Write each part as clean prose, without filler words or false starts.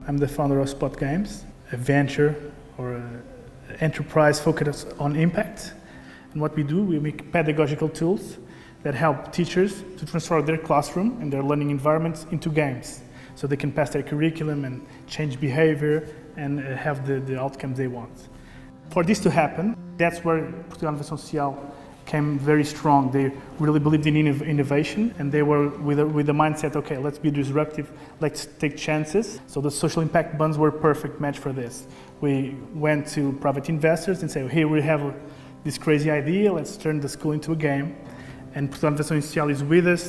I'm the founder of Spot Games, a venture or an enterprise focused on impact. And what we do, we make pedagogical tools that help teachers to transform their classroom and their learning environments into games, so they can pass their curriculum and change behavior and have the outcomes they want. For this to happen, that's where Portugal Inovação Social came very strong. They really believed in innovation, and they were with the mindset, okay, let's be disruptive, let's take chances. So the social impact bonds were a perfect match for this. We went to private investors and said, here we have this crazy idea, let's turn the school into a game. And Portugal Inovação Social is with us.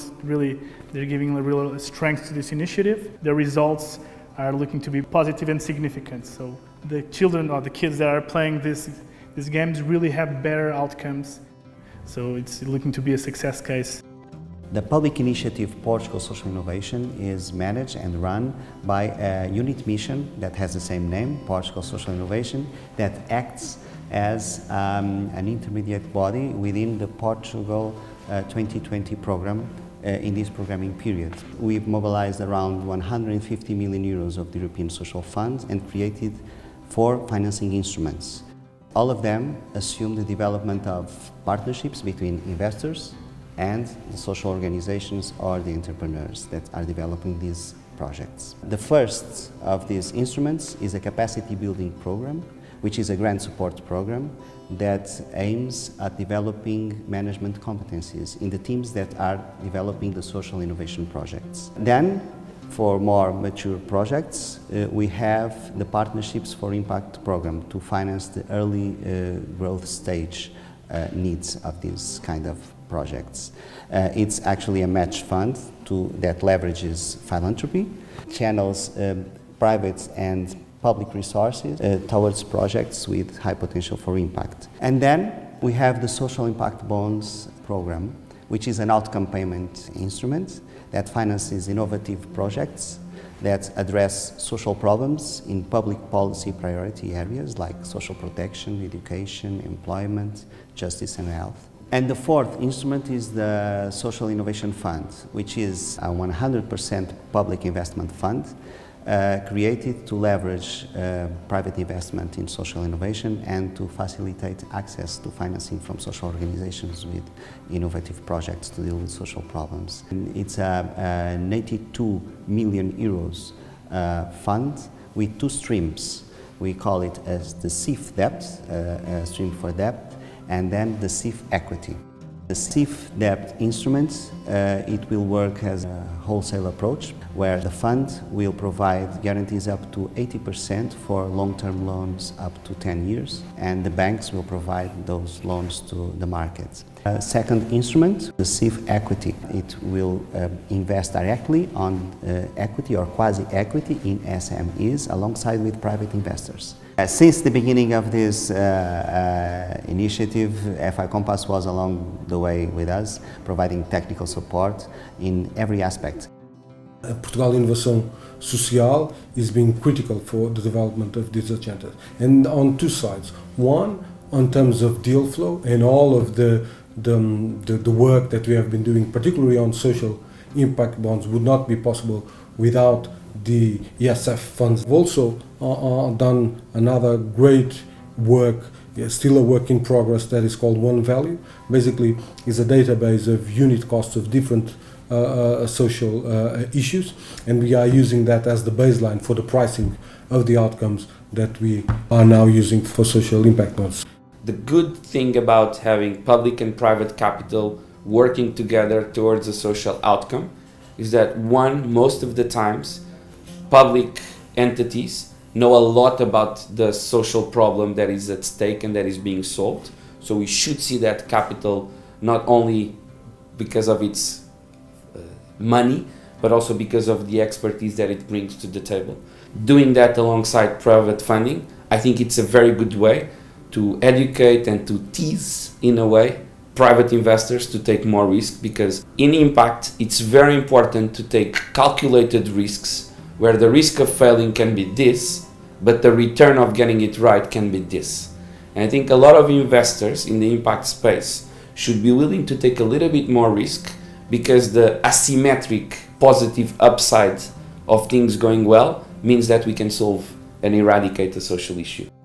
They're giving a real strength to this initiative. The results are looking to be positive and significant. So the children or the kids that are playing these games really have better outcomes. So it's looking to be a success case. The public initiative Portugal Social Innovation is managed and run by a unit mission that has the same name, Portugal Social Innovation, that acts as an intermediate body within the Portugal 2020 program in this programming period. We've mobilized around 150 million euros of the European Social Fund and created 4 financing instruments. All of them assume the development of partnerships between investors and the social organizations or the entrepreneurs that are developing these projects. The first of these instruments is a capacity building program, which is a grant support program that aims at developing management competencies in the teams that are developing the social innovation projects. Then, for more mature projects, we have the Partnerships for Impact program to finance the early growth stage needs of these kind of projects. It's actually a match fund that leverages philanthropy, channels private and public resources towards projects with high potential for impact. And then we have the Social Impact Bonds program, which is an outcome payment instrument that finances innovative projects that address social problems in public policy priority areas like social protection, education, employment, justice and health. And the fourth instrument is the Social Innovation Fund, which is a 100% public investment fund created to leverage private investment in social innovation and to facilitate access to financing from social organizations with innovative projects to deal with social problems. It's a 92 million euros fund with 2 streams. We call it as the CIF debt, stream for debt, and then the CIF equity. The CIF debt instrument, it will work as a wholesale approach, where the fund will provide guarantees up to 80% for long-term loans up to 10 years, and the banks will provide those loans to the markets. Second instrument, the CIF equity. It will invest directly on equity or quasi-equity in SMEs alongside with private investors. Since the beginning of this initiative, FI Compass was along the way with us, providing technical support in every aspect. Portugal Inovação Social is being critical for the development of this agenda, and on 2 sides. One, in terms of deal flow and all of the work that we have been doing, particularly on social impact bonds, would not be possible without the ESF funds. We've also done another great work, still a work in progress, that is called One Value. Basically, is a database of unit costs of different social issues, and we are using that as the baseline for the pricing of the outcomes that we are now using for social impact bonds. The good thing about having public and private capital working together towards a social outcome is that, one, most of the times public entities know a lot about the social problem that is at stake and that is being solved. So we should see that capital not only because of its money, but also because of the expertise that it brings to the table. Doing that alongside private funding, I think it's a very good way to educate and to tease, in a way, private investors to take more risk, because in impact it's very important to take calculated risks where the risk of failing can be this, but the return of getting it right can be this. And I think a lot of investors in the impact space should be willing to take a little bit more risk, because the asymmetric positive upside of things going well means that we can solve and eradicate a social issue.